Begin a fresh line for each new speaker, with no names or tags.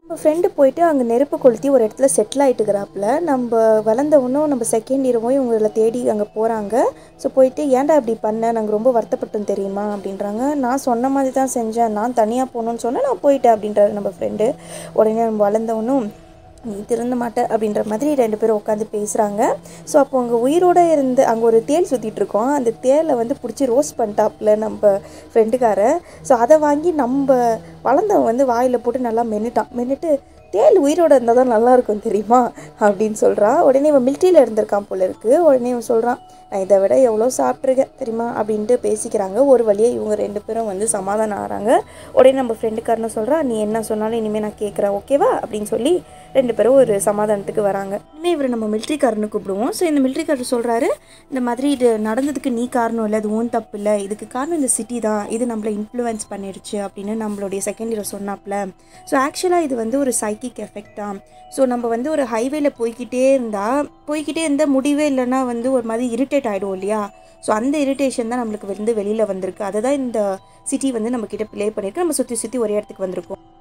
நம்ம ஃப்ரெண்டு போயிட்டு அங்கே நெருப்பு கொளுத்தி ஒரு இடத்துல செட்டில் ஆகிட்டுக்கிறாப்புல. நம்ம வளர்ந்தவொன்னும் நம்ம செகண்ட் இயரும் இவங்களை தேடி அங்கே போகிறாங்க. ஸோ போயிட்டு ஏன்டா இப்படி பண்ண, நாங்கள் ரொம்ப வருத்தப்பட்டோம் தெரியுமா அப்படின்றாங்க. நான் சொன்ன மாதிரி தான் செஞ்சேன், நான் தனியாக போகணுன்னு சொன்னேன், நான் போயிட்டேன் அப்படின்றாரு நம்ம ஃப்ரெண்டு. உடனே நம்ம வளர்ந்தவொன்னும் நீ திருந்த மாட்டே அப்படின்ற மாதிரி 2 பேரும் உட்காந்து பேசுகிறாங்க. ஸோ அப்போ அங்கே உயிரோடு இருந்து அங்கே ஒரு தேள் சுற்றிட்டுருக்கோம். அந்த தேலை வந்து பிடிச்சி ரோஸ்ட் பண்ணிட்டாப்புல நம்ம ஃப்ரெண்டுக்காரன். ஸோ அதை வாங்கி நம்ம வளர்ந்தவன் வந்து வாயில் போட்டு நல்லா மென்னுட்டு தேள் உயிரோடு இருந்தால் தான் நல்லாயிருக்கும் தெரியுமா அப்படின்னு சொல்கிறான். உடனே இவன் மிலிட்ரியில் இருந்திருக்கான் போல இருக்குது. உடனே இவன் சொல்கிறான், நான் இதை விட எவ்வளோ சாப்பிட்ருக்கேன் தெரியுமா அப்படின்ட்டு பேசிக்கிறாங்க. ஒரு வழியாக இவங்க 2 பேரும் வந்து சமாதானம் ஆகிறாங்க. உடனே நம்ம ஃப்ரெண்டுக்காரன்னு சொல்கிறா, நீ என்ன சொன்னாலும் இனிமேல் நான் கேட்குறேன் ஓகேவா அப்படின்னு சொல்லி 2 பேரும் ஒரு சமாதானத்துக்கு வராங்க. இனிமேல் இவரை நம்ம மிலிட்ரிக்காரனு கூப்பிடுவோம். ஸோ இந்த மிலிட்ரிக்காரர் சொல்கிறாரு, இந்த மாதிரி இது நடந்ததுக்கு நீ காரணம் இல்லை, அது ஓன் தப்பு இல்லை, இதுக்கு காரணம் இந்த சிட்டி தான், இது நம்மளை இன்ஃப்ளூயன்ஸ் பண்ணிடுச்சு அப்படின்னு நம்மளுடைய செகண்ட் இயர் சொன்னாப்புல. ஸோ ஆக்சுவலாக இது வந்து ஒரு சைக்கிக் எஃபெக்ட் தான். ஸோ நம்ம வந்து ஒரு ஹைவேல போய்கிட்டே இருந்தால் முடிவே இல்லைன்னா வந்து ஒரு மாதிரி இரிட்டேட் ஆகிடும் இல்லையா. ஸோ அந்த இரிட்டேஷன் தான் நம்மளுக்கு வந்து வெளியில் வந்திருக்கு. அதை தான் இந்த சிட்டி வந்து நம்மக்கிட்ட ப்ளே பண்ணியிருக்கு. நம்ம சுற்றி ஒரே இடத்துக்கு வந்திருக்கோம்.